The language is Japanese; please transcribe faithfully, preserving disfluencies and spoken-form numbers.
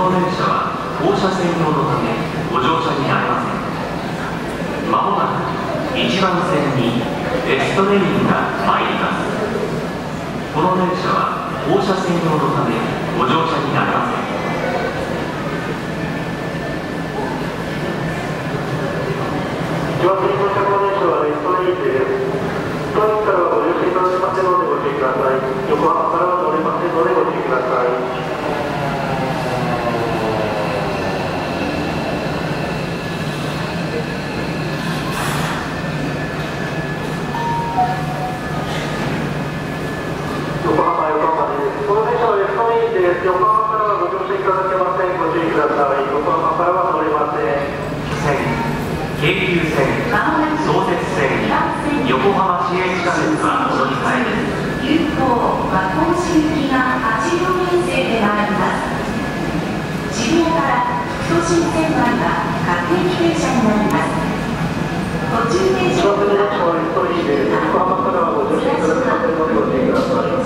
の電車は降車専用のためご乗車になりません。まもなくいちばん線にエストレインが参ります。この電車は降車専用のためご乗車になりません。 いちばん線の車両電車はエストレインです。当駅からはご乗車いただけませんのでご注意ください。横浜からは乗れませんのでご注意ください。横浜横浜です。この電車はエストレインです。横浜からはご乗車いただけません。ご注意ください。横浜からは乗れません。 京急線、相鉄線、横浜市営地下鉄はお乗り換えです。 急行和光市行きがはち両編成で参ります。渋谷から副都心線内は各駅停車になります。途中停車はエストレインです。横浜からはご乗車いただけませんのでご注意ください。